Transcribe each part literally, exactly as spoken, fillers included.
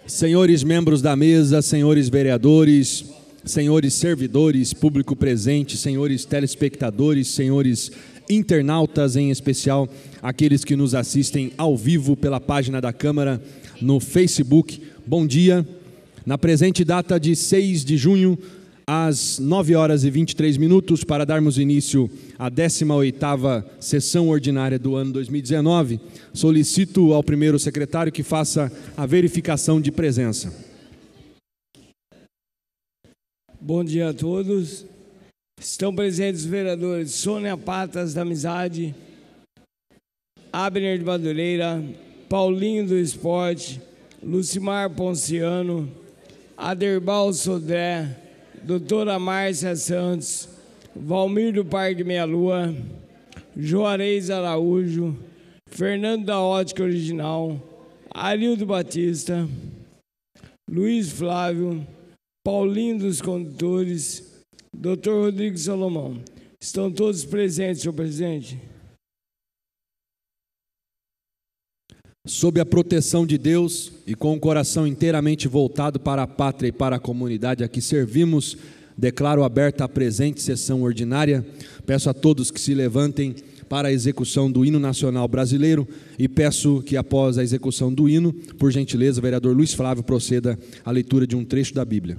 Senhores membros da mesa, senhores vereadores, senhores servidores, público presente, senhores telespectadores, senhores internautas, em especial aqueles que nos assistem ao vivo pela página da Câmara no Facebook, bom dia. Na presente data de seis de junho, às nove horas e vinte e três minutos, para darmos início à décima oitava sessão ordinária do ano dois mil e dezenove, solicito ao primeiro secretário que faça a verificação de presença. Bom dia a todos. Estão presentes os vereadores Sônia Patas da Amizade, Abner de Madureira, Paulinho do Esporte, Lucimar Ponciano, Aderbal Sodré, doutora Márcia Santos, Valmir do Parque Meia Lua, Juarez Araújo, Fernando da Ótica Original, Arildo Batista, Luiz Flávio, Paulinho dos Condutores, doutor Rodrigo Salomão. Estão todos presentes, senhor presidente? Sob a proteção de Deus e com o coração inteiramente voltado para a pátria e para a comunidade a que servimos, declaro aberta a presente sessão ordinária. Peço a todos que se levantem para a execução do hino nacional brasileiro e peço que, após a execução do hino, por gentileza, o vereador Luiz Flávio proceda à leitura de um trecho da Bíblia.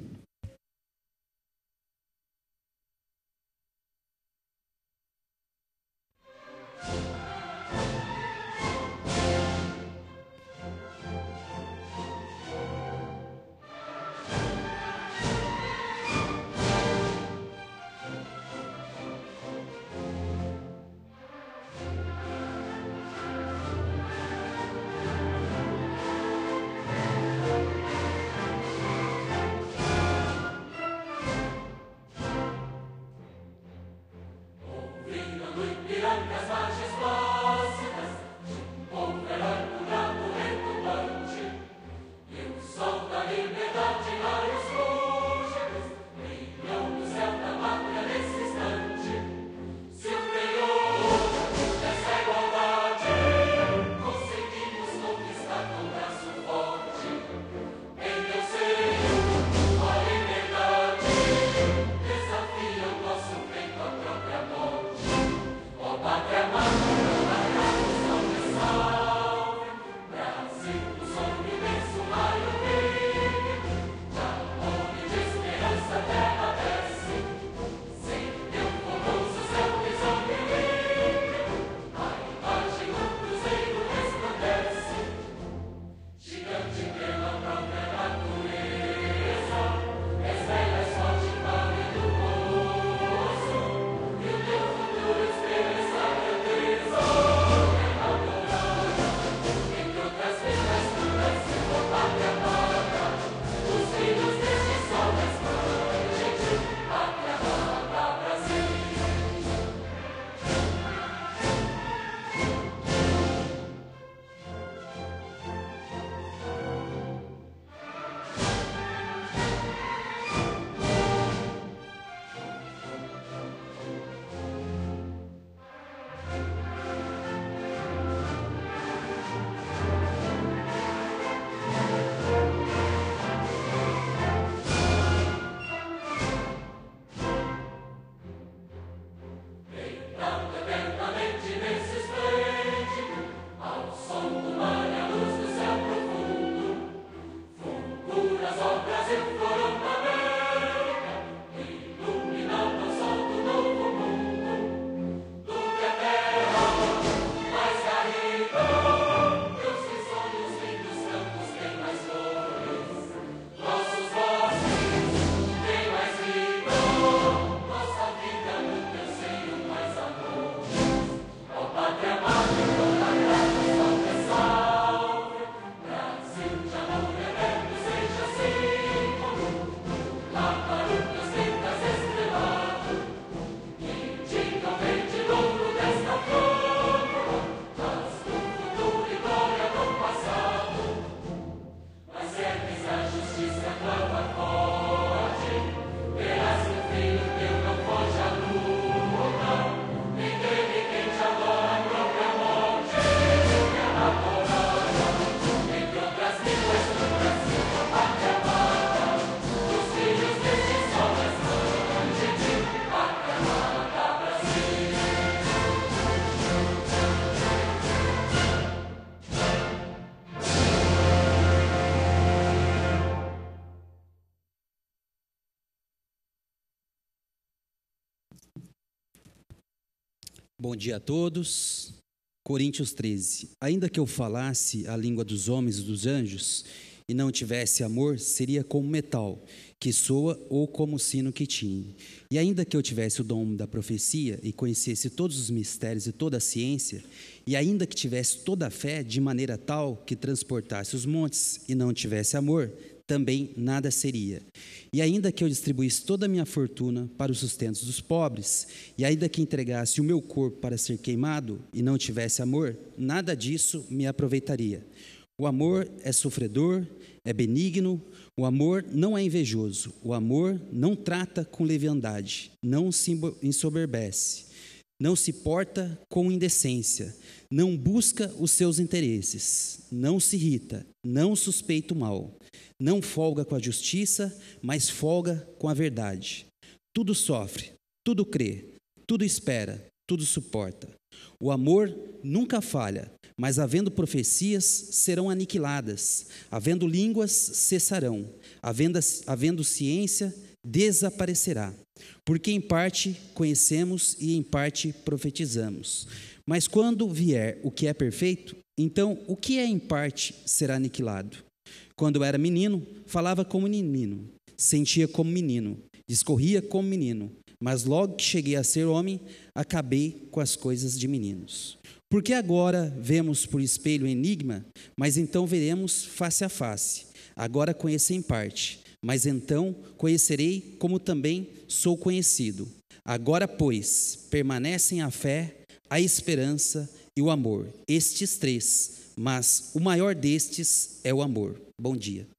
Bom dia a todos. Coríntios treze. Ainda que eu falasse a língua dos homens e dos anjos e não tivesse amor, seria como metal que soa ou como sino que tine. E ainda que eu tivesse o dom da profecia e conhecesse todos os mistérios e toda a ciência, e ainda que tivesse toda a fé de maneira tal que transportasse os montes e não tivesse amor, também nada seria. E ainda que eu distribuísse toda a minha fortuna para o sustento dos pobres, e ainda que entregasse o meu corpo para ser queimado e não tivesse amor, nada disso me aproveitaria. O amor é sofredor, é benigno, o amor não é invejoso, o amor não trata com leviandade, não se ensoberbece, não se porta com indecência, não busca os seus interesses, não se irrita, não suspeita o mal, não folga com a justiça, mas folga com a verdade. Tudo sofre, tudo crê, tudo espera, tudo suporta. O amor nunca falha, mas havendo profecias, serão aniquiladas, havendo línguas, cessarão, havendo, havendo ciência, desaparecerá. Porque em parte conhecemos e em parte profetizamos. Mas quando vier o que é perfeito, então o que é em parte será aniquilado. Quando eu era menino, falava como menino, sentia como menino, discorria como menino, mas logo que cheguei a ser homem, acabei com as coisas de meninos. Porque agora vemos por espelho enigma, mas então veremos face a face. Agora conheço em parte, mas então conhecerei como também sou conhecido. Agora, pois, permanecem a fé, a esperança e o amor, estes três, mas o maior destes é o amor. Bom dia.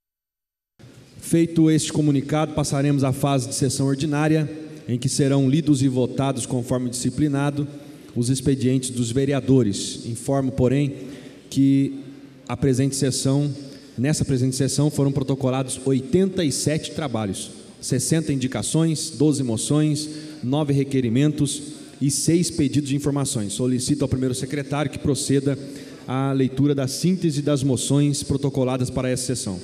Feito este comunicado, passaremos à fase de sessão ordinária, em que serão lidos e votados conforme disciplinado os expedientes dos vereadores. Informo, porém, que a presente sessão, nessa presente sessão foram protocolados oitenta e sete trabalhos, sessenta indicações, doze moções, nove requerimentos e seis pedidos de informações. Solicito ao primeiro secretário que proceda à leitura da síntese das moções protocoladas para essa sessão.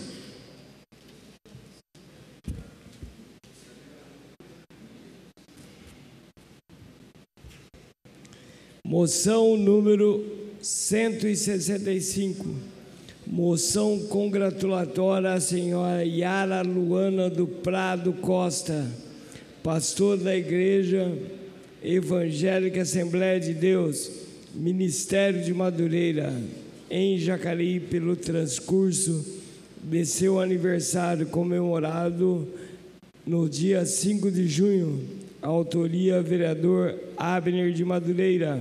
Moção número cento e sessenta e cinco. Moção congratulatória à senhora Yara Luana do Prado Costa, pastor da Igreja Evangélica Assembleia de Deus, Ministério de Madureira, em Jacareí, pelo transcurso de seu aniversário comemorado no dia cinco de junho. Autoria, vereador Abner de Madureira.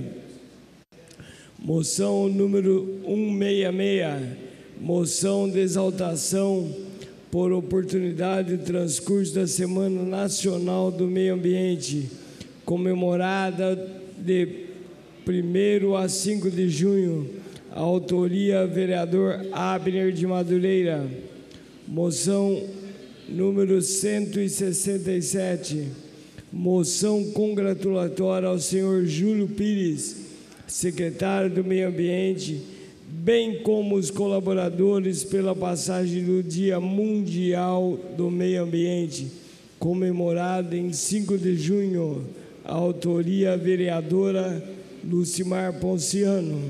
Moção número cento e sessenta e seis. Moção de exaltação por oportunidade do transcurso da Semana Nacional do Meio Ambiente, comemorada de primeiro a cinco de junho. Autoria, vereador Abner de Madureira. Moção número cento e sessenta e sete. Moção congratulatória ao senhor Júlio Pires, secretário do Meio Ambiente, bem como os colaboradores, pela passagem do Dia Mundial do Meio Ambiente, comemorado em cinco de junho. Autoria, vereadora Lucimar Ponciano.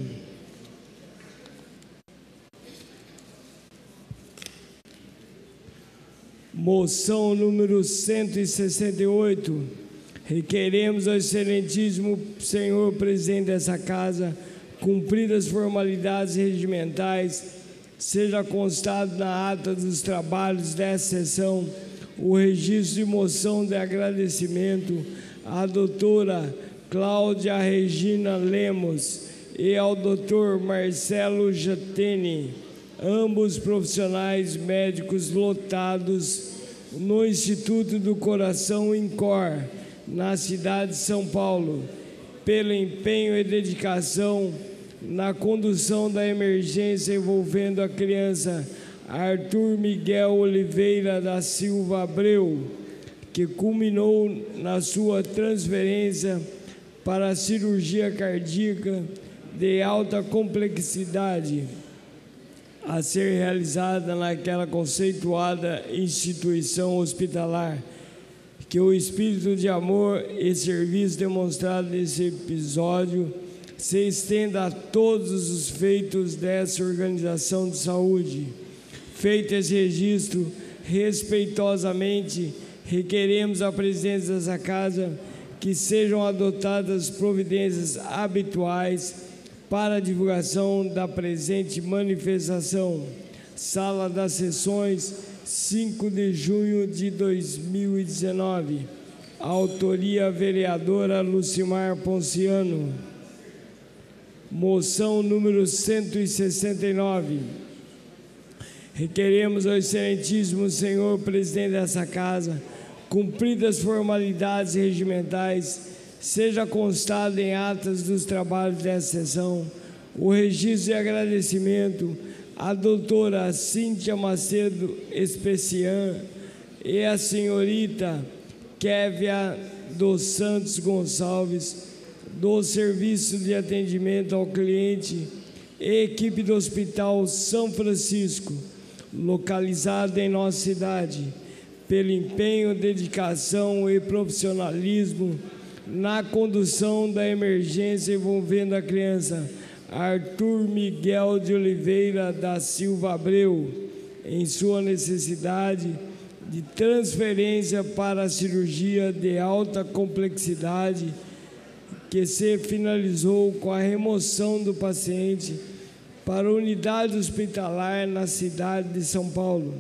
Moção número cento e sessenta e oito. Requeremos ao excelentíssimo senhor presidente dessa casa, cumpridas as formalidades regimentais, seja constado na ata dos trabalhos dessa sessão o registro de moção de agradecimento à doutora Cláudia Regina Lemos e ao doutor Marcelo Jatene, ambos profissionais médicos lotados no Instituto do Coração INCOR, na cidade de São Paulo, pelo empenho e dedicação na condução da emergência envolvendo a criança Arthur Miguel Oliveira da Silva Abreu, que culminou na sua transferência para a cirurgia cardíaca de alta complexidade, a ser realizada naquela conceituada instituição hospitalar, que o espírito de amor e serviço demonstrado nesse episódio se estenda a todos os feitos dessa organização de saúde. Feito esse registro, respeitosamente requeremos a presidência dessa casa que sejam adotadas providências habituais para a divulgação da presente manifestação. Sala das Sessões, cinco de junho de dois mil e dezenove. Autoria vereadora Lucimar Ponciano. Moção número cento e sessenta e nove. Requeremos ao excelentíssimo senhor presidente dessa casa, cumpridas formalidades regimentais, seja constado em atas dos trabalhos dessa sessão o registro de agradecimento à doutora Cíntia Macedo Especian e à senhorita Kévia dos Santos Gonçalves, do Serviço de Atendimento ao Cliente e equipe do Hospital São Francisco, localizado em nossa cidade, pelo empenho, dedicação e profissionalismo na condução da emergência envolvendo a criança Arthur Miguel de Oliveira da Silva Abreu, em sua necessidade de transferência para a cirurgia de alta complexidade, que se finalizou com a remoção do paciente para a unidade hospitalar na cidade de São Paulo,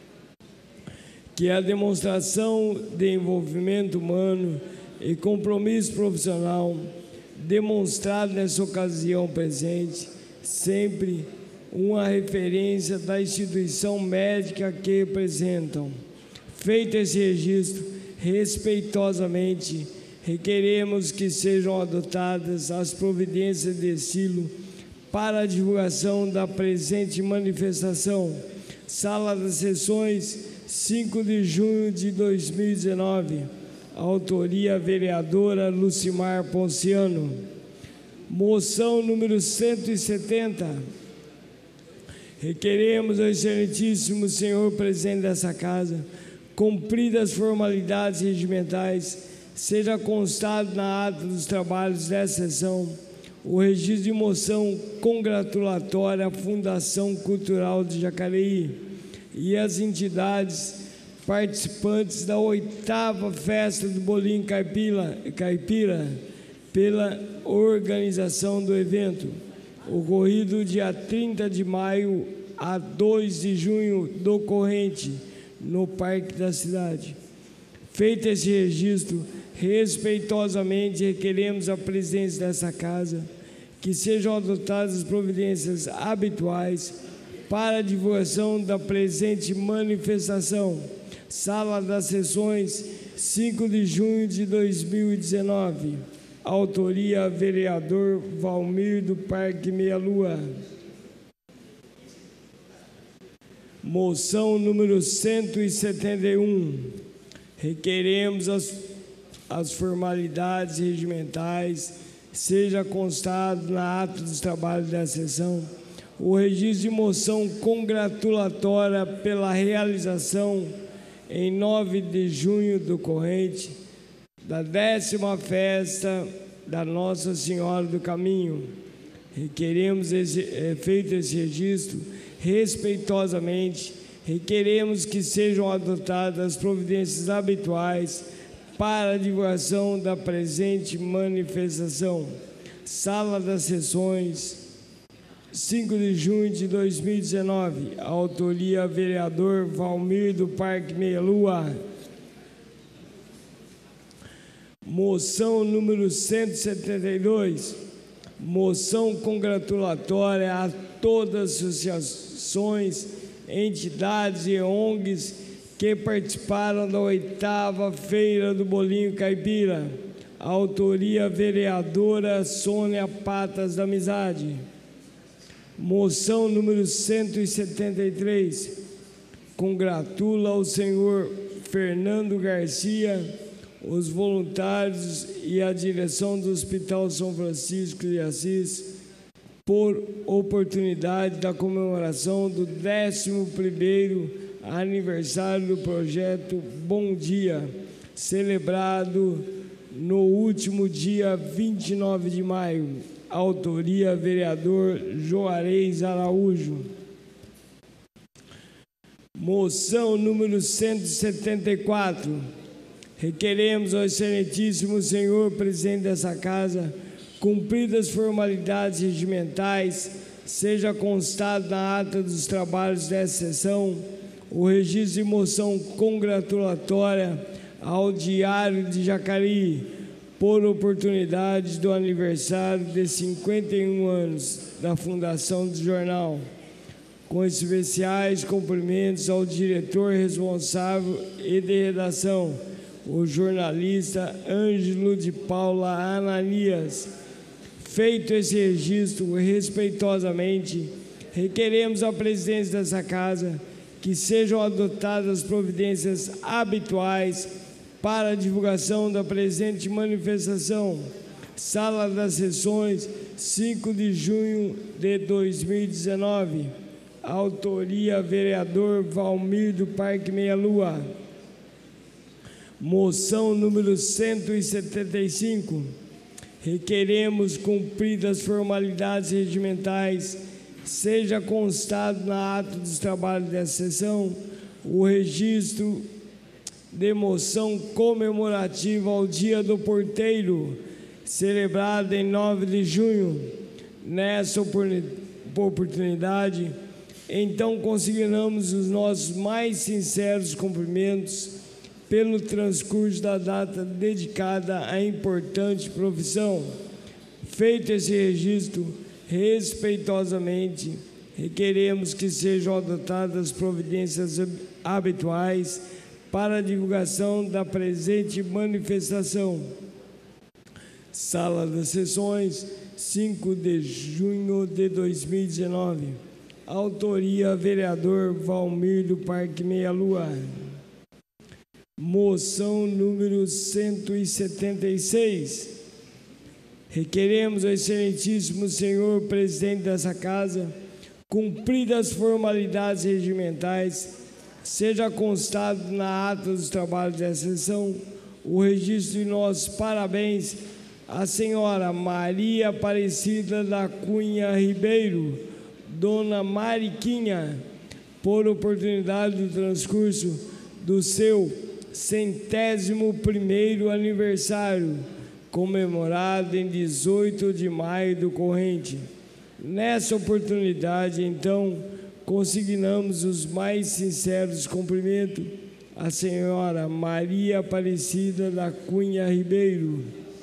que é a demonstração de envolvimento humano e compromisso profissional demonstrado nessa ocasião presente, sempre uma referência da instituição médica que representam. Feito esse registro, respeitosamente, requeremos que sejam adotadas as providências de estilo para a divulgação da presente manifestação. Sala das Sessões, cinco de junho de dois mil e dezenove. Autoria vereadora Lucimar Ponciano. Moção número cento e setenta. Requeremos ao excelentíssimo senhor presidente dessa casa, cumpridas as formalidades regimentais, seja constado na ata dos trabalhos dessa sessão o registro de moção congratulatória à Fundação Cultural de Jacareí e às entidades participantes da oitava Festa do Bolinho Caipira, Caipira pela organização do evento, ocorrido dia trinta de maio a dois de junho do corrente, no Parque da Cidade. Feito esse registro, respeitosamente requeremos a presidência dessa casa que sejam adotadas as providências habituais para a divulgação da presente manifestação. Sala das Sessões, cinco de junho de dois mil e dezenove. Autoria vereador Valmir do Parque Meia Lua. Moção número cento e setenta e um. Requeremos as, as formalidades regimentais, seja constado na ata dos trabalhos da sessão o registro de moção congratulatória pela realização, em nove de junho do corrente, da décima festa da Nossa Senhora do Caminho. Requeremos, esse, é, feito esse registro, respeitosamente, requeremos que sejam adotadas as providências habituais para a divulgação da presente manifestação. Sala das Sessões, cinco de junho de dois mil e dezenove. Autoria vereador Valmir do Parque Meia Lua. Moção número cento e setenta e dois. Moção congratulatória a todas as associações, entidades e O N Gs que participaram da oitava Feira do Bolinho Caipira. Autoria vereadora Sônia Patas da Amizade. Moção número cento e setenta e três. Congratula o senhor Fernando Garcia, os voluntários e a direção do Hospital São Francisco de Assis por oportunidade da comemoração do décimo primeiro aniversário do projeto Bom Dia. celebrado no último dia vinte e nove de maio. Autoria, vereador Juarez Araújo. Moção número cento e setenta e quatro. Requeremos ao excelentíssimo senhor presidente dessa casa, cumpridas formalidades regimentais, seja constado na ata dos trabalhos dessa sessão o registro de moção congratulatória ao Diário de Jacareí, por oportunidade do aniversário de cinquenta e um anos da fundação do jornal, com especiais cumprimentos ao diretor responsável e de redação, o jornalista Ângelo de Paula Ananias. Feito esse registro, respeitosamente, requeremos à presidência dessa casa que sejam adotadas providências habituais para a divulgação da presente manifestação. Sala das Sessões, cinco de junho de dois mil e dezenove. Autoria, vereador Valmir do Parque Meia Lua. Moção número cento e setenta e cinco. Requeremos, cumpridas formalidades regimentais, seja constado na ata dos trabalhos dessa sessão o registro de moção comemorativa ao Dia do Porteiro, celebrada em nove de junho. Nessa oportunidade, então consignamos os nossos mais sinceros cumprimentos pelo transcurso da data dedicada à importante profissão. Feito esse registro, respeitosamente, requeremos que sejam adotadas providências habituais para a divulgação da presente manifestação. Sala das Sessões, cinco de junho de dois mil e dezenove. Autoria, vereador Valmir do Parque Meia Lua. Moção número cento e setenta e seis. Requeremos ao excelentíssimo senhor presidente dessa casa, cumpridas as formalidades regimentais, seja constado na ata dos trabalhos dessa sessão o registro de nossos parabéns à senhora Maria Aparecida da Cunha Ribeiro, dona Mariquinha, por oportunidade do transcurso do seu centésimo primeiro aniversário, comemorado em dezoito de maio do corrente. Nessa oportunidade, então, consignamos os mais sinceros cumprimentos à senhora Maria Aparecida da Cunha Ribeiro.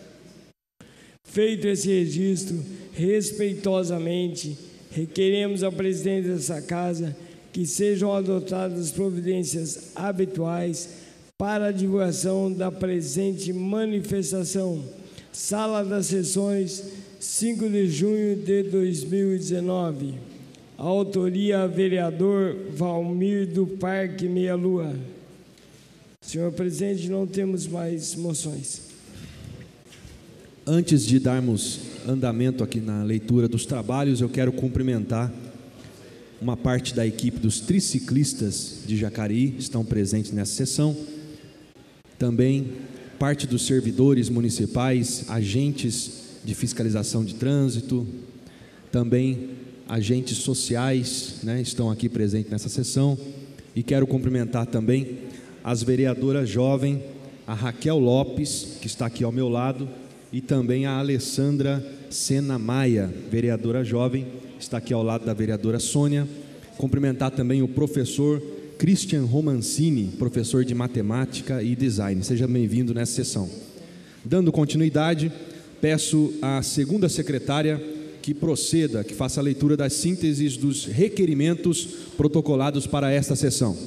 Feito esse registro, respeitosamente, requeremos ao presidente dessa casa que sejam adotadas providências habituais para a divulgação da presente manifestação. Sala das Sessões, cinco de junho de dois mil e dezenove. Autoria, vereador Valmir do Parque Meia Lua. Senhor presidente, não temos mais moções. Antes de darmos andamento aqui na leitura dos trabalhos, eu quero cumprimentar uma parte da equipe dos triciclistas de Jacareí, estão presentes nessa sessão. Também parte dos servidores municipais, agentes de fiscalização de trânsito, também agentes sociais, né, estão aqui presentes nessa sessão. E quero cumprimentar também as vereadoras jovem, a Raquel Lopes, que está aqui ao meu lado, e também a Alessandra Sena Maia, vereadora jovem, está aqui ao lado da vereadora Sônia. Cumprimentar também o professor Christian Romancini, professor de matemática e design. Seja bem-vindo nessa sessão. Dando continuidade, peço à segunda secretária que proceda, que faça a leitura das sínteses dos requerimentos protocolados para esta sessão.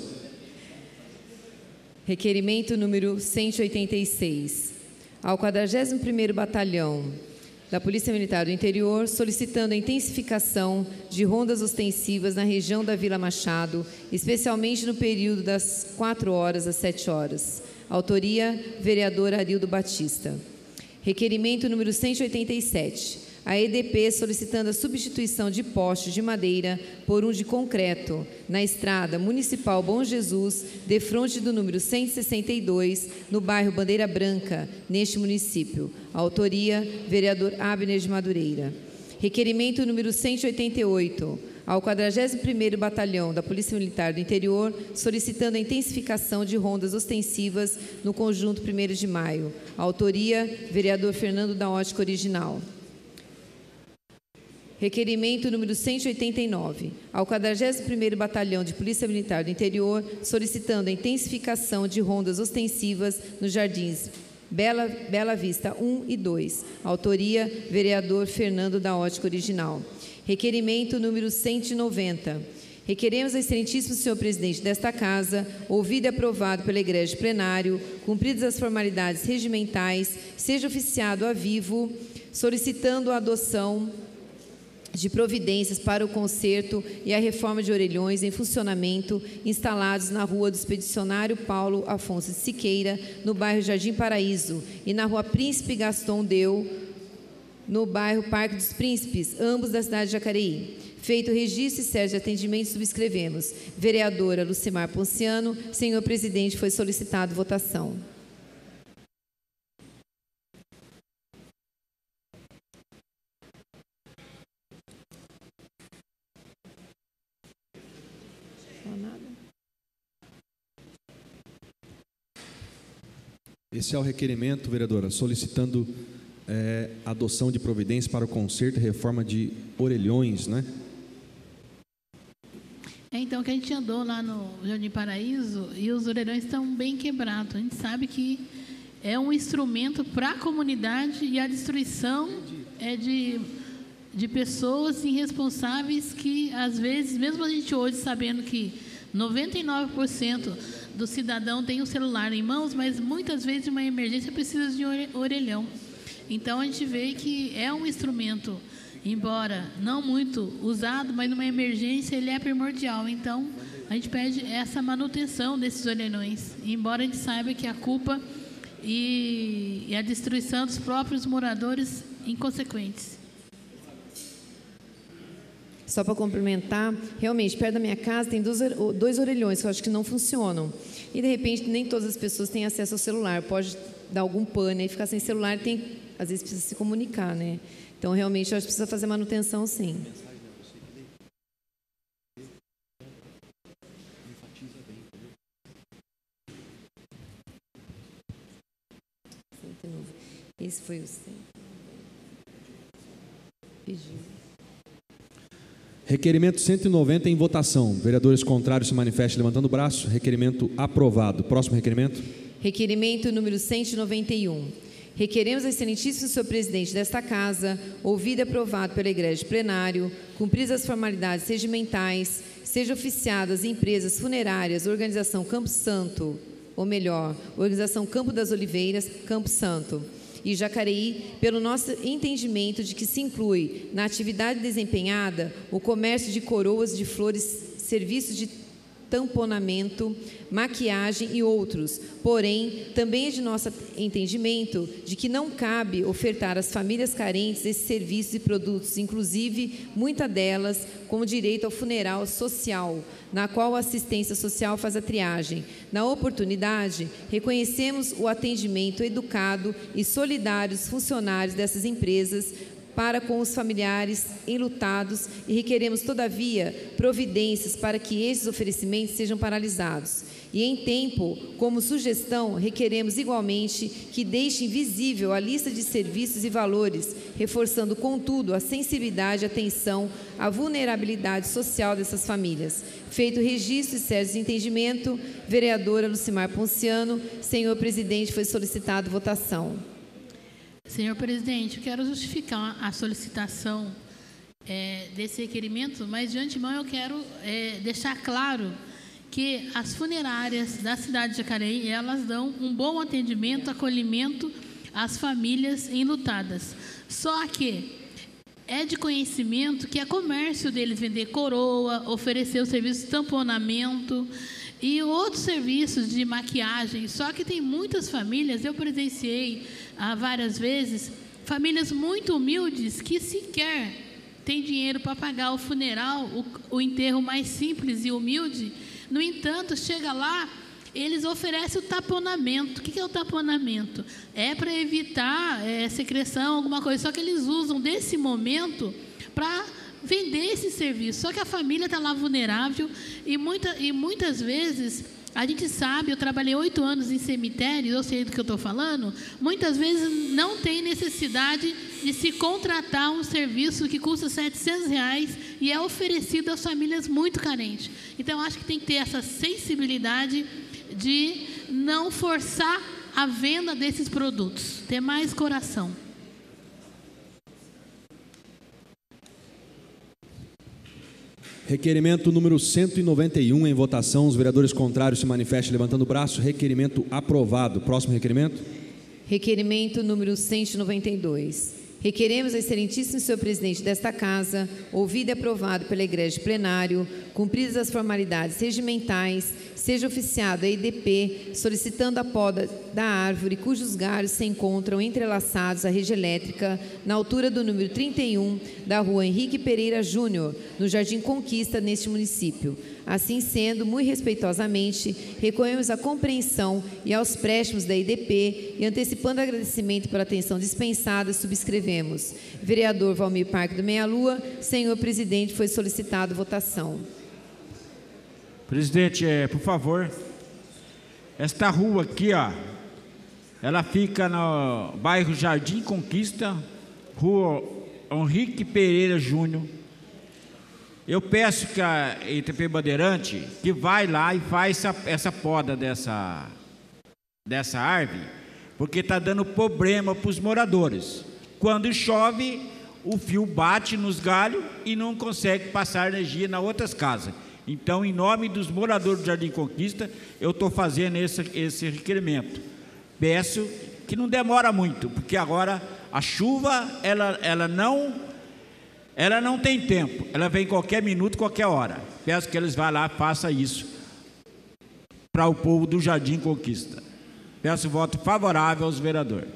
Requerimento número cento e oitenta e seis. Ao quadragésimo primeiro Batalhão da Polícia Militar do Interior, solicitando a intensificação de rondas ostensivas na região da Vila Machado, especialmente no período das quatro horas às sete horas. Autoria, vereador Arildo Batista. Requerimento número cento e oitenta e sete. A E D P solicitando a substituição de postes de madeira por um de concreto na estrada municipal Bom Jesus, defronte do número cento e sessenta e dois, no bairro Bandeira Branca, neste município. Autoria, vereador Abner de Madureira. Requerimento número cento e oitenta e oito, ao quadragésimo primeiro Batalhão da Polícia Militar do Interior, solicitando a intensificação de rondas ostensivas no conjunto primeiro de maio. Autoria, vereador Fernando da Ótica Original. Requerimento número cento e oitenta e nove, ao quadragésimo primeiro Batalhão de Polícia Militar do Interior, solicitando a intensificação de rondas ostensivas nos jardins Bela, Bela Vista um e dois. Autoria, vereador Fernando da Ótica Original. Requerimento número cento e noventa. Requeremos ao excelentíssimo senhor presidente desta Casa, ouvido e aprovado pelo egrégio plenário, cumpridas as formalidades regimentais, seja oficiado a vivo, solicitando a adoção de providências para o conserto e a reforma de orelhões em funcionamento instalados na Rua do Expedicionário Paulo Afonso de Siqueira, no bairro Jardim Paraíso, e na Rua Príncipe Gaston Deu, no bairro Parque dos Príncipes, ambos da cidade de Jacareí. Feito o registro e certo de atendimento, subscrevemos. Vereadora Lucimar Ponciano. Senhor presidente, foi solicitado votação. Esse é o requerimento, vereadora, solicitando é, adoção de providências para o conserto e reforma de orelhões, né? É, então, que a gente andou lá no Jardim Paraíso e os orelhões estão bem quebrados. A gente sabe que é um instrumento para a comunidade e a destruição é de, de pessoas irresponsáveis que, às vezes, mesmo a gente hoje sabendo que noventa e nove por cento do cidadão tem um celular em mãos, mas muitas vezes uma emergência precisa de orelhão. Então a gente vê que é um instrumento, embora não muito usado, mas numa emergência ele é primordial. Então a gente pede essa manutenção desses orelhões, embora a gente saiba que a culpa e, e a destruição dos próprios moradores inconsequentes. Só para complementar, realmente, perto da minha casa tem dois, dois orelhões que eu acho que não funcionam. E, de repente, nem todas as pessoas têm acesso ao celular. Pode dar algum pane e ficar sem celular, tem, às vezes precisa se comunicar, né? Então, realmente, eu acho que precisa fazer manutenção, sim. Esse foi o pedido. Requerimento cento e noventa em votação. Vereadores contrários se manifestem levantando o braço. Requerimento aprovado. Próximo requerimento. Requerimento número cento e noventa e um. Requeremos ao excelentíssimo senhor presidente desta Casa, ouvido e aprovado pelo egrégio plenário, cumpridas as formalidades regimentais, seja oficiadas empresas funerárias, organização Campo Santo, ou melhor, organização Campo das Oliveiras, Campo Santo, e Jacareí, pelo nosso entendimento de que se inclui na atividade desempenhada o comércio de coroas de flores, serviços de tamponamento, maquiagem e outros. Porém, também é de nosso entendimento de que não cabe ofertar às famílias carentes esses serviços e produtos, inclusive, muitas delas, com direito ao funeral social, na qual a assistência social faz a triagem. Na oportunidade, reconhecemos o atendimento educado e solidário dos funcionários dessas empresas para com os familiares enlutados e requeremos, todavia, providências para que esses oferecimentos sejam paralisados. E, em tempo, como sugestão, requeremos igualmente que deixem visível a lista de serviços e valores, reforçando, contudo, a sensibilidade e atenção à vulnerabilidade social dessas famílias. Feito o registro e certo de entendimento, vereadora Lucimar Ponciano. Senhor presidente, foi solicitado votação. Senhor presidente, eu quero justificar a solicitação é, desse requerimento, mas de antemão eu quero é, deixar claro que as funerárias da cidade de Jacareí, elas dão um bom atendimento, acolhimento às famílias enlutadas. Só que é de conhecimento que é comércio deles vender coroa, oferecer o serviço de tamponamento e outros serviços de maquiagem. Só que tem muitas famílias, eu presenciei há várias vezes, famílias muito humildes que sequer têm dinheiro para pagar o funeral, o, o enterro mais simples e humilde. No entanto, chega lá, eles oferecem o taponamento. O que é o taponamento? É para evitar é, secreção, alguma coisa, só que eles usam desse momento para vender esse serviço. Só que a família está lá vulnerável e, muita, e muitas vezes, a gente sabe, eu trabalhei oito anos em cemitério, eu sei do que eu estou falando, muitas vezes não tem necessidade de se contratar um serviço que custa setecentos reais e é oferecido às famílias muito carentes. Então, acho que tem que ter essa sensibilidade de não forçar a venda desses produtos, ter mais coração. Requerimento número cento e noventa e um em votação. Os vereadores contrários se manifestem levantando o braço. Requerimento aprovado. Próximo requerimento. Requerimento número cento e noventa e dois. Requeremos ao excelentíssimo senhor presidente desta Casa, ouvido e aprovado pela Igreja de Plenário, cumpridas as formalidades regimentais, seja oficiado a I D P, solicitando a poda da árvore cujos galhos se encontram entrelaçados à rede elétrica na altura do número trinta e um da rua Henrique Pereira Júnior, no Jardim Conquista, neste município. Assim sendo, muito respeitosamente, recorremos à compreensão e aos préstimos da I D P e, antecipando agradecimento pela atenção dispensada, subscrevemos. Vereador Valmir Parque do Meia Lua, senhor presidente, foi solicitado votação. Presidente, é, por favor, esta rua aqui, ó, ela fica no bairro Jardim Conquista, rua Henrique Pereira Júnior. Eu peço que a I T P Bandeirante, que vai lá e faz essa, essa poda dessa, dessa árvore, porque está dando problema para os moradores. Quando chove, o fio bate nos galhos e não consegue passar energia nas outras casas. Então, em nome dos moradores do Jardim Conquista, eu estou fazendo esse, esse requerimento. Peço que não demora muito, porque agora a chuva, ela, ela, não, ela não tem tempo. Ela vem qualquer minuto, qualquer hora. Peço que eles vá lá e façam isso para o povo do Jardim Conquista. Peço voto favorável aos vereadores.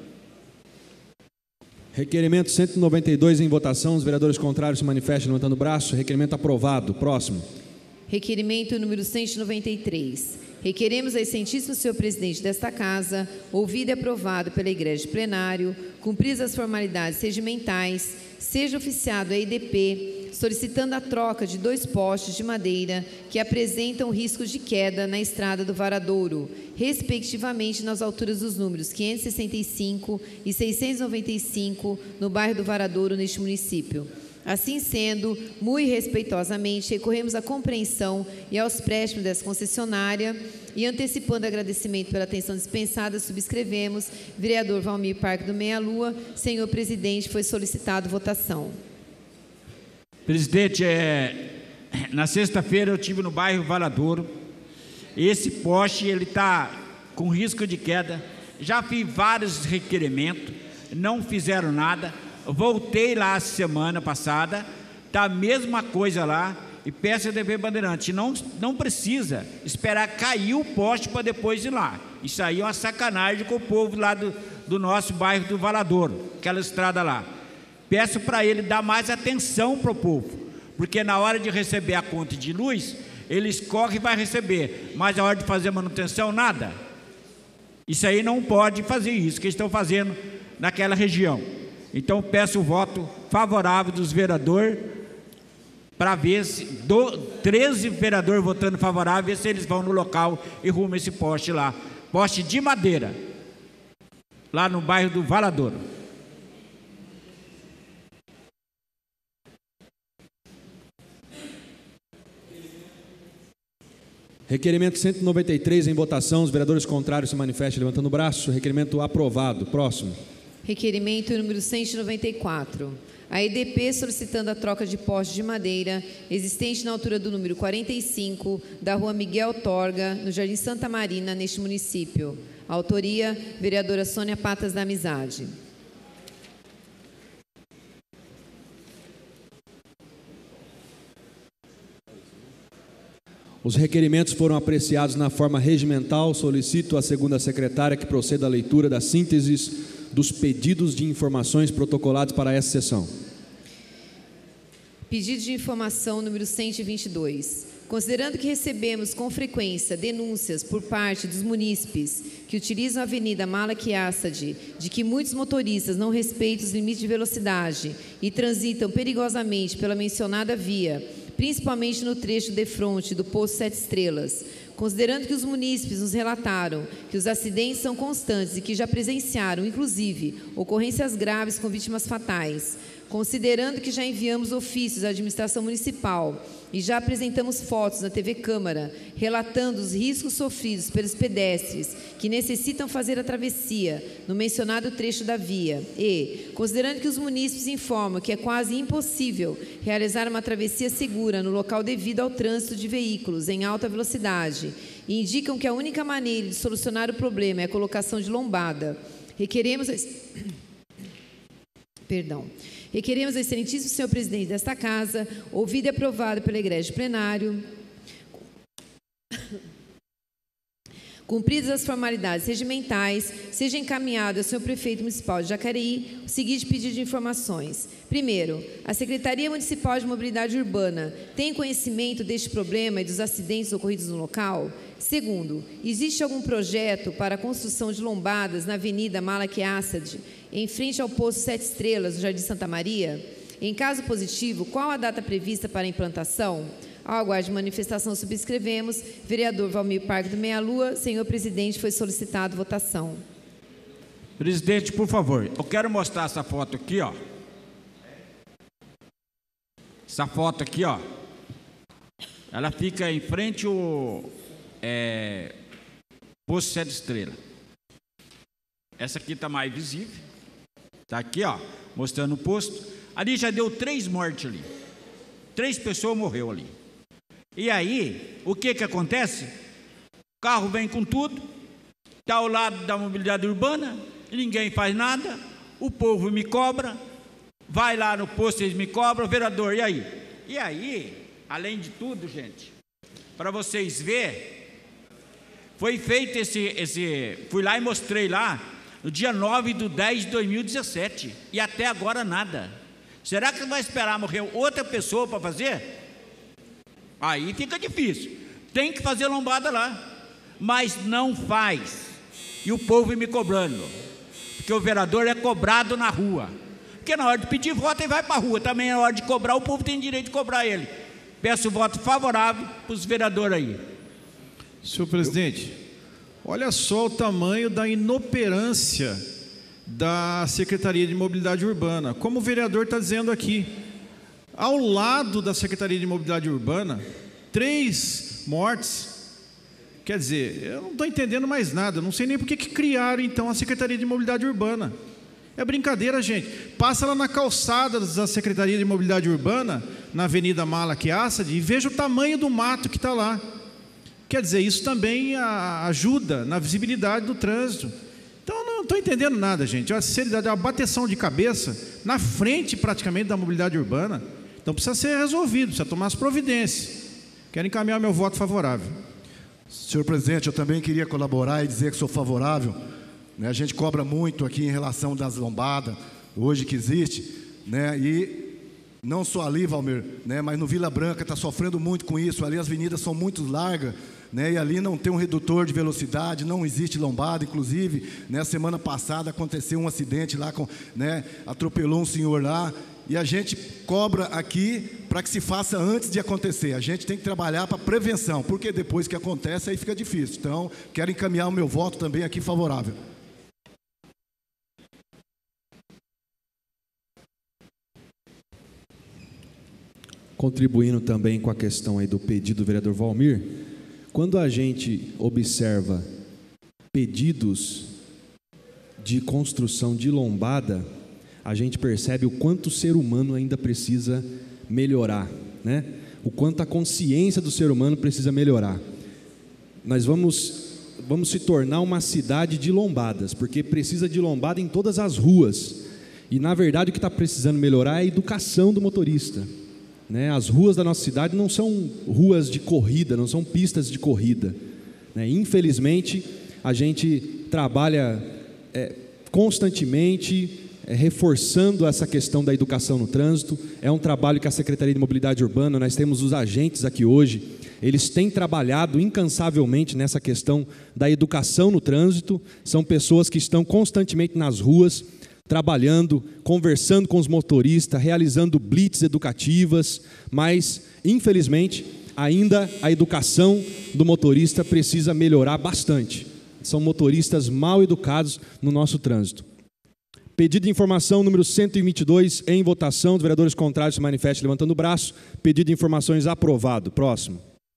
Requerimento cento e noventa e dois em votação. Os vereadores contrários se manifestam levantando o braço. Requerimento aprovado. Próximo. Requerimento número cento e noventa e três. Requeremos ao excelentíssimo senhor presidente desta Casa, ouvido e aprovado pela Igreja de Plenário, cumpridas as formalidades regimentais, seja oficiado a I D P, solicitando a troca de dois postes de madeira que apresentam riscos de queda na estrada do Varadouro, respectivamente nas alturas dos números quinhentos e sessenta e cinco e seiscentos e noventa e cinco, no bairro do Varadouro, neste município. Assim sendo, muito respeitosamente, recorremos à compreensão e aos préstimos dessa concessionária e, antecipando agradecimento pela atenção dispensada, subscrevemos. Vereador Valmir Parque do Meia Lua, senhor presidente, foi solicitado votação. Presidente, é, na sexta-feira eu estive no bairro Varadouro. Esse poste ele está com risco de queda. Já fiz vários requerimentos, não fizeram nada. Voltei lá a semana passada, está a mesma coisa lá, e peço a T V Bandeirante, não, não precisa esperar cair o poste para depois ir lá. Isso aí é uma sacanagem com o povo lá do, do nosso bairro do Varadouro, aquela estrada lá. Peço para ele dar mais atenção para o povo, porque na hora de receber a conta de luz, eles correm e vai receber, mas na hora de fazer manutenção, nada. Isso aí não pode fazer isso que eles estão fazendo naquela região. Então, peço o voto favorável dos vereadores para ver se do, treze vereadores votando favorável, ver se eles vão no local e rumam esse poste lá. Poste de madeira, lá no bairro do Varadouro. Requerimento cento e noventa e três em votação. Os vereadores contrários se manifestam levantando o braço. Requerimento aprovado. Próximo. Requerimento número cento e noventa e quatro. A I D P solicitando a troca de postes de madeira existente na altura do número quarenta e cinco da rua Miguel Torga, no Jardim Santa Marina, neste município. Autoria, vereadora Sônia Patas da Amizade. Os requerimentos foram apreciados na forma regimental. Solicito à segunda secretária que proceda à leitura das sínteses dos pedidos de informações protocolados para essa sessão. Pedido de informação número cento e vinte e dois. Considerando que recebemos com frequência denúncias por parte dos munícipes que utilizam a Avenida Malak Assad de que muitos motoristas não respeitam os limites de velocidade e transitam perigosamente pela mencionada via, principalmente no trecho defronte do posto Sete Estrelas, considerando que os munícipes nos relataram que os acidentes são constantes e que já presenciaram, inclusive, ocorrências graves com vítimas fatais, considerando que já enviamos ofícios à administração municipal e já apresentamos fotos na T V Câmara, relatando os riscos sofridos pelos pedestres que necessitam fazer a travessia no mencionado trecho da via e, considerando que os munícipes informam que é quase impossível realizar uma travessia segura no local devido ao trânsito de veículos em alta velocidade e indicam que a única maneira de solucionar o problema é a colocação de lombada, requeremos... Perdão. Requeremos ao excelentíssimo senhor presidente desta Casa, ouvido e aprovado pelo egrégio plenário, cumpridas as formalidades regimentais, seja encaminhado ao senhor prefeito municipal de Jacareí o seguinte pedido de informações. Primeiro, a Secretaria Municipal de Mobilidade Urbana tem conhecimento deste problema e dos acidentes ocorridos no local? Segundo, existe algum projeto para a construção de lombadas na Avenida Malak Assad, em frente ao posto Sete Estrelas, no Jardim Santa Maria? Em caso positivo, qual a data prevista para a implantação? Ao aguardo de manifestação, subscrevemos. Vereador Valmir Parque do Meia Lua, senhor presidente, foi solicitado votação. Presidente, por favor, eu quero mostrar essa foto aqui, ó. Essa foto aqui, ó. Ela fica em frente ao é, posto Sete Estrelas. Essa aqui está mais visível. Está aqui, ó, mostrando o posto. Ali já deu três mortes ali. Três pessoas morreram ali. E aí, o que que acontece? O carro vem com tudo, está ao lado da mobilidade urbana, ninguém faz nada, o povo me cobra, vai lá no posto, eles me cobram, vereador, e aí? E aí, além de tudo, gente, para vocês verem, foi feito esse, esse, fui lá e mostrei lá, no dia nove de dez de dois mil e dezessete, e até agora nada. Será que vai esperar morrer outra pessoa para fazer? Aí fica difícil. Tem que fazer lombada lá, mas não faz. E o povo me cobrando, porque o vereador é cobrado na rua. Porque na hora de pedir voto ele vai para a rua, também na hora de cobrar, o povo tem direito de cobrar ele. Peço voto favorável para os vereadores aí. Senhor presidente, olha só o tamanho da inoperância da Secretaria de Mobilidade Urbana. Como o vereador está dizendo aqui, ao lado da Secretaria de Mobilidade Urbana, três mortes. Quer dizer, eu não estou entendendo mais nada, não sei nem por que que criaram então a Secretaria de Mobilidade Urbana. É brincadeira, gente. Passa lá na calçada da Secretaria de Mobilidade Urbana, na Avenida Malak Assad, e veja o tamanho do mato que está lá. Quer dizer, isso também ajuda na visibilidade do trânsito. Então, eu não estou entendendo nada, gente. A sinceridade é uma bateção de cabeça na frente, praticamente, da mobilidade urbana. Então, precisa ser resolvido, precisa tomar as providências. Quero encaminhar meu voto favorável. Senhor presidente, eu também queria colaborar e dizer que sou favorável. Né? A gente cobra muito aqui em relação das lombadas, hoje que existe, né? E não só ali, Valmir, né? Mas no Vila Branca está sofrendo muito com isso. Ali as avenidas são muito largas, né? E ali não tem um redutor de velocidade, não existe lombada. Inclusive, né, semana passada aconteceu um acidente lá, com, né, atropelou um senhor lá. E a gente cobra aqui para que se faça antes de acontecer. A gente tem que trabalhar para prevenção, porque depois que acontece aí fica difícil. Então, quero encaminhar o meu voto também aqui favorável. Contribuindo também com a questão aí do pedido do vereador Valmir, quando a gente observa pedidos de construção de lombada, a gente percebe o quanto o ser humano ainda precisa melhorar, né? O quanto a consciência do ser humano precisa melhorar. Nós vamos, vamos se tornar uma cidade de lombadas, porque precisa de lombada em todas as ruas. E, na verdade, o que está precisando melhorar é a educação do motorista, né? As ruas da nossa cidade não são ruas de corrida, não são pistas de corrida, né? Infelizmente, a gente trabalha... É, constantemente é, reforçando essa questão da educação no trânsito. É um trabalho que a Secretaria de Mobilidade Urbana, nós temos os agentes aqui hoje, eles têm trabalhado incansavelmente nessa questão da educação no trânsito. São pessoas que estão constantemente nas ruas, trabalhando, conversando com os motoristas, realizando blitz educativas, mas, infelizmente, ainda a educação do motorista precisa melhorar bastante. São motoristas mal educados no nosso trânsito. Pedido de informação número cento e vinte e dois, em votação. Os vereadores contrários se manifestem levantando o braço. Pedido de informações aprovado. Próximo.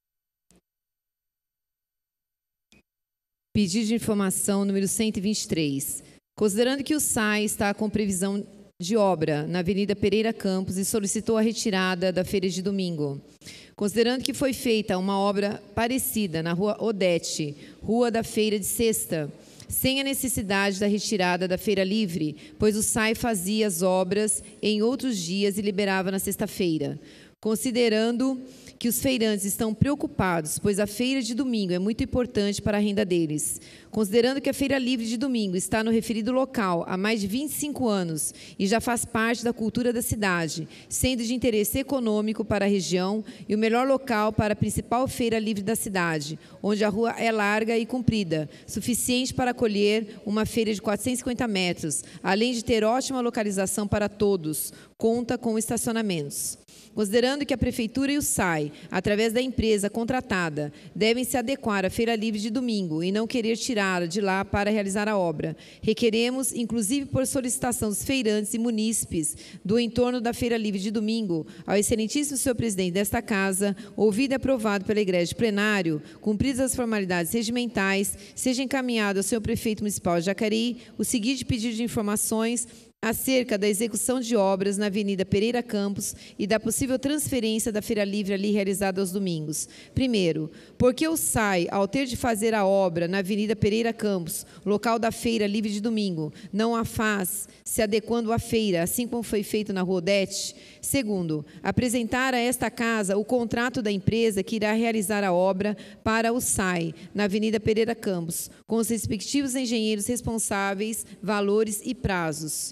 Pedido de informação número cento e vinte e três. Considerando que o S A I está com previsão de obra na Avenida Pereira Campos e solicitou a retirada da feira de domingo. Considerando que foi feita uma obra parecida na Rua Odete, Rua da Feira de Sexta, sem a necessidade da retirada da feira livre, pois o S A I fazia as obras em outros dias e liberava na sexta-feira. Considerando que os feirantes estão preocupados, pois a feira de domingo é muito importante para a renda deles. Considerando que a feira livre de domingo está no referido local há mais de vinte e cinco anos e já faz parte da cultura da cidade, sendo de interesse econômico para a região e o melhor local para a principal feira livre da cidade, onde a rua é larga e comprida, suficiente para acolher uma feira de quatrocentos e cinquenta metros, além de ter ótima localização para todos, conta com estacionamentos. Considerando que a Prefeitura e o S A I, através da empresa contratada, devem se adequar à feira livre de domingo e não querer tirá-la de lá para realizar a obra, requeremos, inclusive por solicitação dos feirantes e munícipes do entorno da feira livre de domingo, ao excelentíssimo senhor presidente desta Casa, ouvido e aprovado pela Igreja de Plenário, cumpridas as formalidades regimentais, seja encaminhado ao senhor Prefeito Municipal de Jacareí o seguinte pedido de informações acerca da execução de obras na Avenida Pereira Campos e da possível transferência da feira livre ali realizada aos domingos. Primeiro, porque o S A I, ao ter de fazer a obra na Avenida Pereira Campos, local da feira livre de domingo, não a faz se adequando à feira, assim como foi feito na Rua Odete. Segundo, apresentar a esta Casa o contrato da empresa que irá realizar a obra para o S A I, na Avenida Pereira Campos, com os respectivos engenheiros responsáveis, valores e prazos.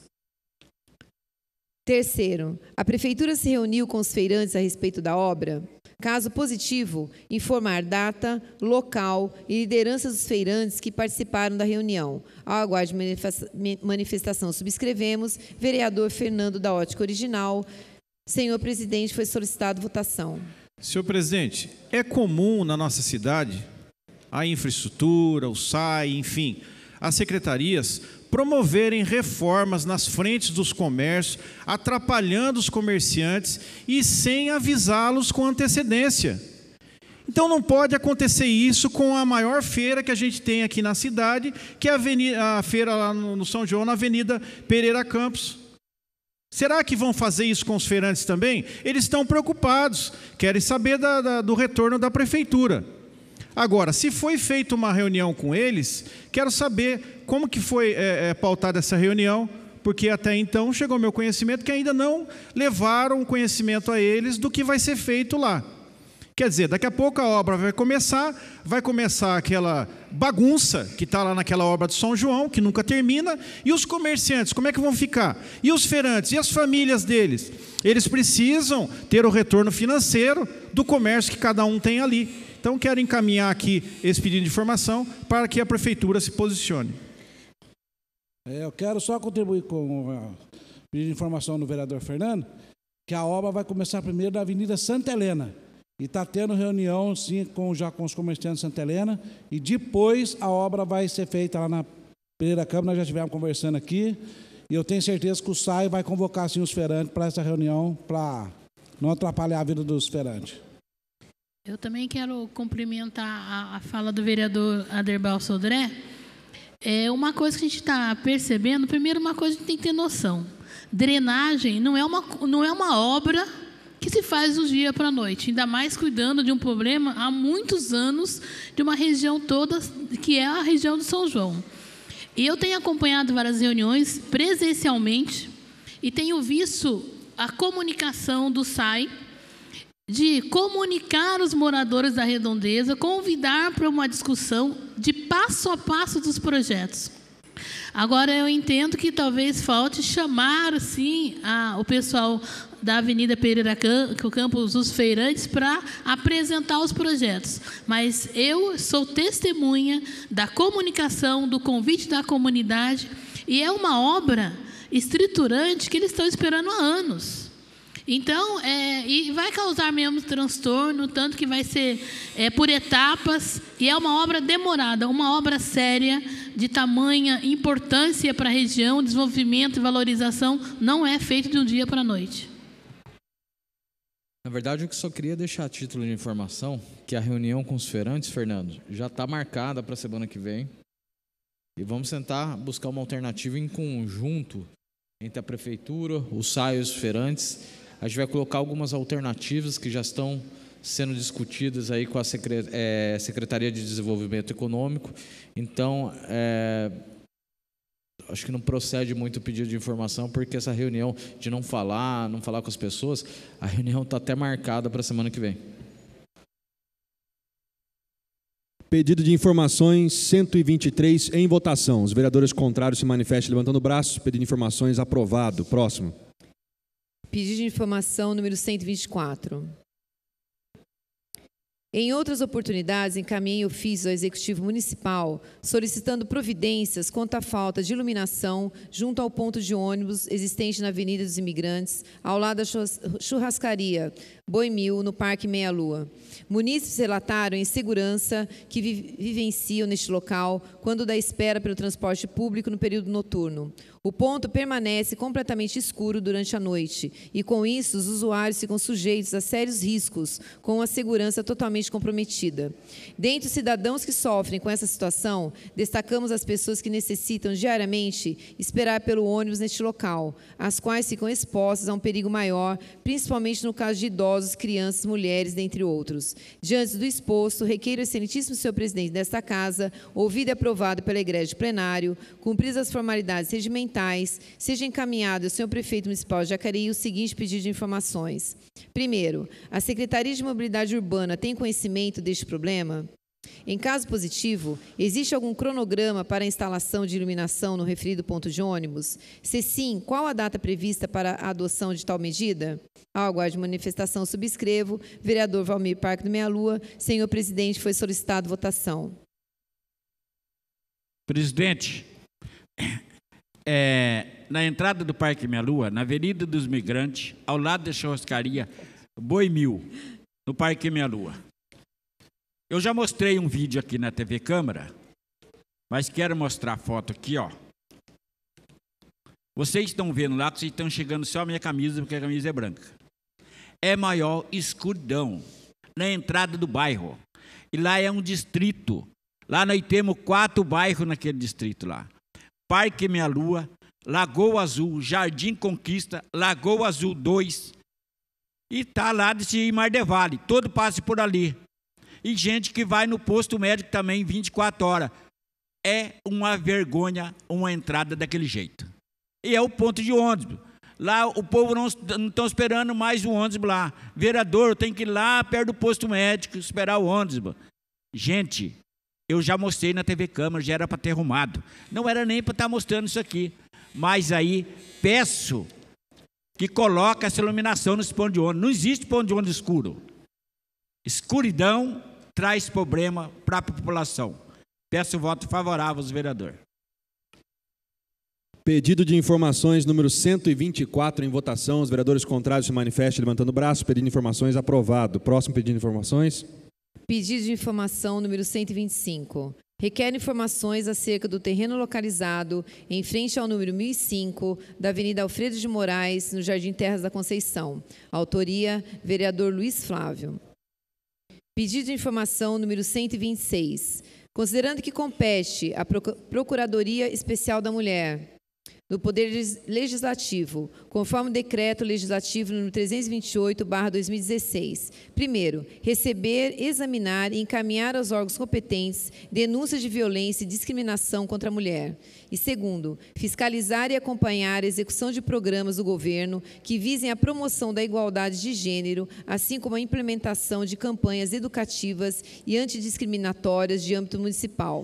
Terceiro, a Prefeitura se reuniu com os feirantes a respeito da obra? Caso positivo, informar data, local e liderança dos feirantes que participaram da reunião. Ao aguardo de manifestação, subscrevemos. Vereador Fernando da Ótica Original. Senhor presidente, foi solicitado votação. Senhor presidente, é comum na nossa cidade a infraestrutura, o S A I, enfim, as secretarias promoverem reformas nas frentes dos comércios, atrapalhando os comerciantes e sem avisá-los com antecedência. Então não pode acontecer isso com a maior feira que a gente tem aqui na cidade, que é a, avenida, a feira lá no, no São João, na Avenida Pereira Campos. Será que vão fazer isso com os feirantes também? Eles estão preocupados, querem saber da, da, do retorno da prefeitura. Agora, se foi feita uma reunião com eles, quero saber como que foi é, é, pautada essa reunião, porque até então chegou ao meu conhecimento que ainda não levaram conhecimento a eles do que vai ser feito lá. Quer dizer, daqui a pouco a obra vai começar, vai começar aquela bagunça que está lá naquela obra de São João, que nunca termina, e os comerciantes, como é que vão ficar? E os feirantes, e as famílias deles? Eles precisam ter o retorno financeiro do comércio que cada um tem ali. Então, quero encaminhar aqui esse pedido de informação para que a Prefeitura se posicione. Eu quero só contribuir com o pedido de informação do vereador Fernando, que a obra vai começar primeiro da Avenida Santa Helena. E está tendo reunião, sim, com, já com os comerciantes de Santa Helena, e depois a obra vai ser feita lá na Pereira Campos, nós já estivemos conversando aqui, e eu tenho certeza que o S A I vai convocar, sim, os feirantes para essa reunião, para não atrapalhar a vida dos feirantes. Eu também quero cumprimentar a, a fala do vereador Aderbal Sodré. É uma coisa que a gente está percebendo, primeiro uma coisa que a gente tem que ter noção. Drenagem não é uma, não é uma obra que se faz do dia para a noite, ainda mais cuidando de um problema há muitos anos de uma região toda, que é a região do São João. E eu tenho acompanhado várias reuniões presencialmente e tenho visto a comunicação do S A I, de comunicar os moradores da redondeza, convidar para uma discussão de passo a passo dos projetos. Agora, eu entendo que talvez falte chamar, sim, a, o pessoal da Avenida Pereira Campos, os feirantes, para apresentar os projetos. Mas eu sou testemunha da comunicação, do convite da comunidade, e é uma obra estruturante que eles estão esperando há anos. Então, é, e vai causar mesmo transtorno, tanto que vai ser é, por etapas, e é uma obra demorada, uma obra séria, de tamanha importância para a região, desenvolvimento e valorização, não é feito de um dia para a noite. Na verdade, eu só queria deixar a título de informação que a reunião com os feirantes, Fernando, já está marcada para a semana que vem, e vamos tentar buscar uma alternativa em conjunto entre a prefeitura, o S A I e os feirantes. A gente vai colocar algumas alternativas que já estão sendo discutidas aí com a Secretaria de Desenvolvimento Econômico. Então, é, acho que não procede muito o pedido de informação, porque essa reunião de não falar, não falar com as pessoas, a reunião está até marcada para a semana que vem. Pedido de informações cento e vinte e três em votação. Os vereadores contrários se manifestem levantando o braço. Pedido de informações aprovado. Próximo. Pedido de informação número cento e vinte e quatro. Em outras oportunidades, encaminhei ofício ao Executivo Municipal solicitando providências quanto à falta de iluminação junto ao ponto de ônibus existente na Avenida dos Imigrantes, ao lado da churrascaria Boi Mil, no Parque Meia Lua. Munícipes relataram insegurança que vi vivenciam neste local quando da espera pelo transporte público no período noturno. O ponto permanece completamente escuro durante a noite e, com isso, os usuários ficam sujeitos a sérios riscos, com a segurança totalmente comprometida. Dentre os cidadãos que sofrem com essa situação, destacamos as pessoas que necessitam diariamente esperar pelo ônibus neste local, as quais ficam expostas a um perigo maior, principalmente no caso de idosos, crianças, mulheres, dentre outros. Diante do exposto, requeiro ao excelentíssimo senhor presidente desta Casa, ouvido e aprovado pela Igreja Plenário, cumpridas as formalidades regimentais, seja encaminhado ao senhor prefeito municipal de Jacareí o seguinte pedido de informações. Primeiro, a Secretaria de Mobilidade Urbana tem conhecimento deste problema? Em caso positivo, existe algum cronograma para a instalação de iluminação no referido ponto de ônibus? Se sim, qual a data prevista para a adoção de tal medida? Ao aguardo de manifestação, subscrevo. Vereador Valmir Parque do Meia Lua. Senhor presidente, foi solicitado votação. Presidente, é, na entrada do Parque Meia Lua, na Avenida dos Migrantes, ao lado da churrascaria Boi Mil, no Parque Meia Lua. Eu já mostrei um vídeo aqui na T V Câmara, mas quero mostrar a foto aqui, ó. Vocês estão vendo lá que vocês estão chegando só a minha camisa, porque a camisa é branca. É maior escuridão na entrada do bairro. E lá é um distrito. Lá nós temos quatro bairros naquele distrito lá. Parque Meia Lua, Lagoa Azul, Jardim Conquista, Lagoa Azul dois. E está lá desse Mardevale, todo passe por ali. E gente que vai no posto médico também vinte e quatro horas. É uma vergonha uma entrada daquele jeito. E é o ponto de ônibus. Lá o povo não está esperando mais o ônibus lá. Vereador, tem que ir lá perto do posto médico esperar o ônibus. Gente, eu já mostrei na T V Câmara, já era para ter arrumado. Não era nem para estar mostrando isso aqui. Mas aí peço que coloque essa iluminação nesse ponto de ônibus. Não existe ponto de ônibus escuro. Escuridão traz problema para a população. Peço o voto favorável aos vereadores. Pedido de informações número cento e vinte e quatro em votação. Os vereadores contrários se manifestem levantando o braço. Pedido de informações aprovado. Próximo pedido de informações. Pedido de informação número cento e vinte e cinco. Requer informações acerca do terreno localizado em frente ao número mil e cinco da Avenida Alfredo de Moraes, no Jardim Terras da Conceição. Autoria, vereador Luiz Flávio. Pedido de informação número cento e vinte e seis. Considerando que compete à Procuradoria Especial da Mulher, do Poder Legislativo, conforme o Decreto Legislativo número trezentos e vinte e oito barra dois mil e dezesseis. Primeiro, receber, examinar e encaminhar aos órgãos competentes denúncias de violência e discriminação contra a mulher. E segundo, fiscalizar e acompanhar a execução de programas do governo que visem a promoção da igualdade de gênero, assim como a implementação de campanhas educativas e antidiscriminatórias de âmbito municipal.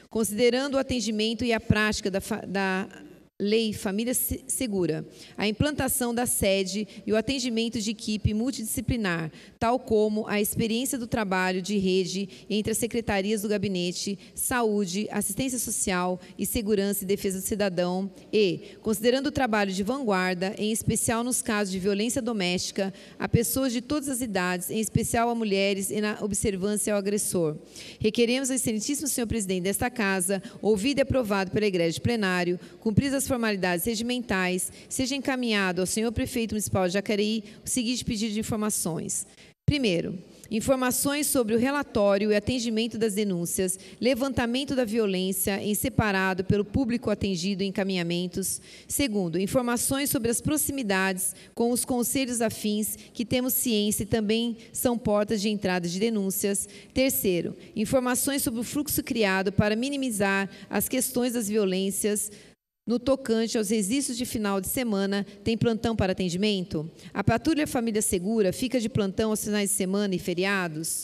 considerando o atendimento e a prática da, da Lei Família Segura, a implantação da sede e o atendimento de equipe multidisciplinar, tal como a experiência do trabalho de rede entre as secretarias do Gabinete, Saúde, Assistência Social e Segurança e Defesa do Cidadão e, considerando o trabalho de vanguarda, em especial nos casos de violência doméstica, a pessoas de todas as idades, em especial a mulheres e na observância ao agressor. Requeremos ao excelentíssimo senhor presidente desta Casa, ouvido e aprovado pela Igreja de Plenário, cumpridas as formalidades regimentais, seja encaminhado ao senhor prefeito municipal de Jacareí o seguinte pedido de informações. Primeiro, informações sobre o relatório e atendimento das denúncias, levantamento da violência em separado pelo público atendido em encaminhamentos. Segundo, informações sobre as proximidades com os conselhos afins, que temos ciência e também são portas de entrada de denúncias. Terceiro, informações sobre o fluxo criado para minimizar as questões das violências. No tocante aos registros de final de semana, tem plantão para atendimento? A Patrulha Família Segura fica de plantão aos finais de semana e feriados?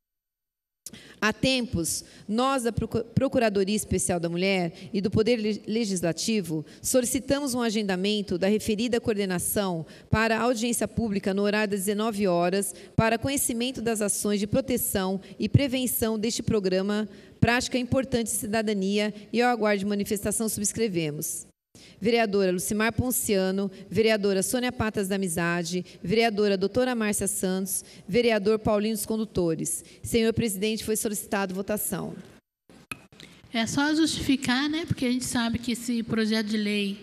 Há tempos, nós da Procuradoria Especial da Mulher e do Poder Legislativo solicitamos um agendamento da referida coordenação para audiência pública no horário das dezenove horas para conhecimento das ações de proteção e prevenção deste programa, prática importante de cidadania, e ao aguardo de manifestação subscrevemos. Vereadora Lucimar Ponciano, vereadora Sônia Patas da Amizade, vereadora doutora Márcia Santos, vereador Paulinho dos Condutores. Senhor presidente, foi solicitado votação. É só justificar, né? Porque a gente sabe que esse projeto de lei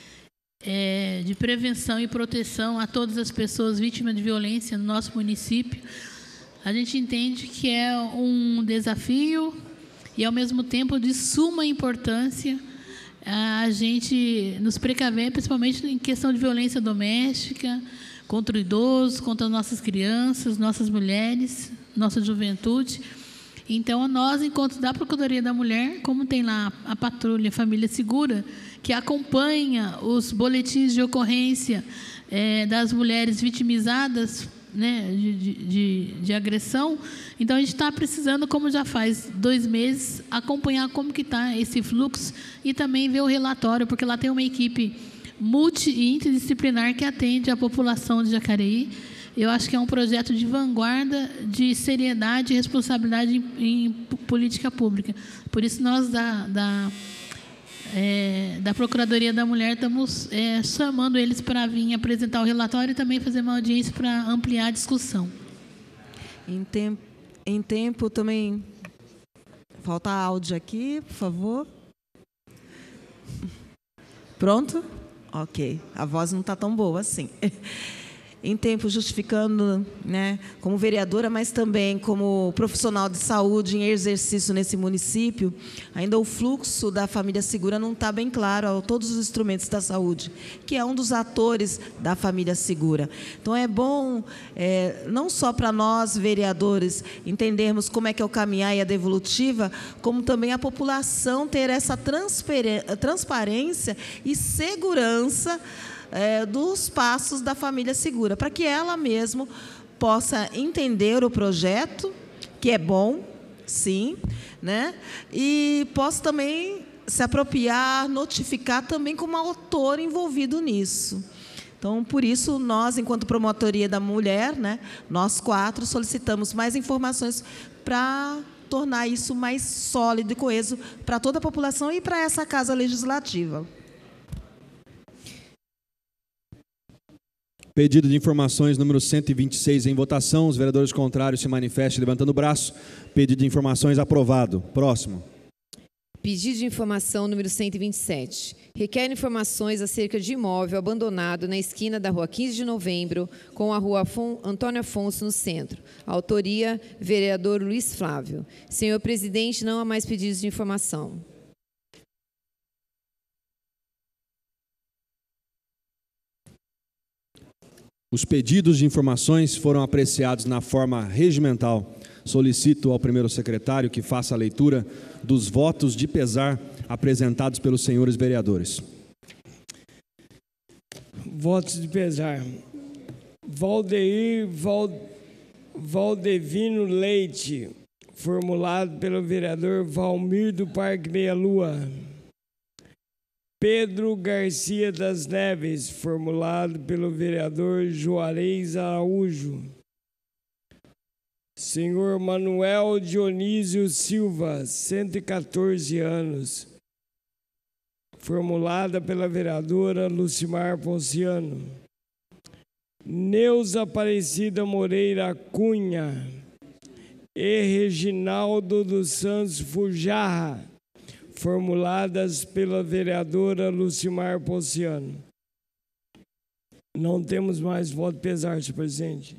é, de prevenção e proteção a todas as pessoas vítimas de violência no nosso município, a gente entende que é um desafio e, ao mesmo tempo, de suma importância a gente nos precaver, principalmente em questão de violência doméstica, contra o idoso, contra nossas crianças, nossas mulheres, nossa juventude. Então, nós, enquanto da Procuradoria da Mulher, como tem lá a Patrulha Família Segura, que acompanha os boletins de ocorrência é, das mulheres vitimizadas, né, de, de, de agressão, então a gente está precisando, como já faz dois meses, acompanhar como que está esse fluxo e também ver o relatório, porque lá tem uma equipe multi e interdisciplinar que atende a população de Jacareí. Eu acho que é um projeto de vanguarda, de seriedade e responsabilidade em, em política pública. Por isso, nós da, da, é, da Procuradoria da Mulher estamos é, chamando eles para vir apresentar o relatório e também fazer uma audiência para ampliar a discussão. Em tempo, em tempo também... Falta áudio aqui, por favor. Pronto? Ok. A voz não está tão boa assim. Em tempo, justificando, né, como vereadora, mas também como profissional de saúde em exercício nesse município, ainda o fluxo da Família Segura não está bem claro a todos os instrumentos da saúde, que é um dos atores da Família Segura. Então, é bom, é, não só para nós, vereadores, entendermos como é que é o caminhar e a devolutiva, como também a população ter essa transparência e segurança É, dos passos da Família Segura, para que ela mesmo possa entender o projeto, que é bom, sim, né? E possa também se apropriar, notificar também como autor envolvido nisso. Então, por isso, nós, enquanto Promotoria da Mulher, né, nós quatro solicitamos mais informações para tornar isso mais sólido e coeso para toda a população e para essa Casa Legislativa. Pedido de informações número cento e vinte e seis em votação. Os vereadores contrários se manifestem levantando o braço. Pedido de informações aprovado. Próximo. Pedido de informação número cento e vinte e sete. Requer informações acerca de imóvel abandonado na esquina da Rua quinze de Novembro com a Rua Afon, Antônio Afonso, no centro. Autoria, vereador Luiz Flávio. Senhor presidente, não há mais pedidos de informação. Os pedidos de informações foram apreciados na forma regimental. Solicito ao primeiro secretário que faça a leitura dos votos de pesar apresentados pelos senhores vereadores. Votos de pesar. Valdeir Val, Valdevino Leite, formulado pelo vereador Valmir do Parque Meia Lua. Pedro Garcia das Neves, formulado pelo vereador Juarez Araújo. Senhor Manuel Dionísio Silva, cento e quatorze anos, formulada pela vereadora Lucimar Ponciano. Neuza Aparecida Moreira Cunha e Reginaldo dos Santos Fujarra, formuladas pela vereadora Lucimar Ponciano. Não temos mais voto pesar, senhor presidente.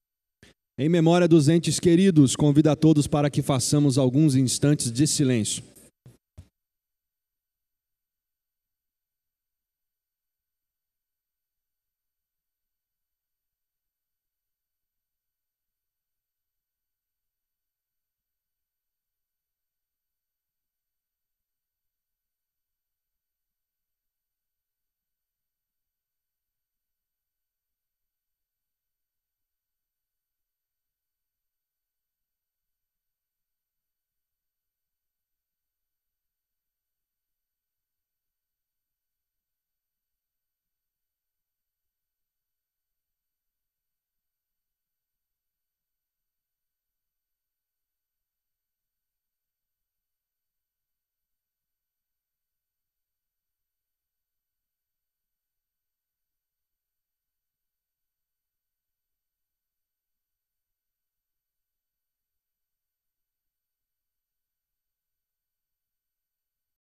Em memória dos entes queridos, convido a todos para que façamos alguns instantes de silêncio.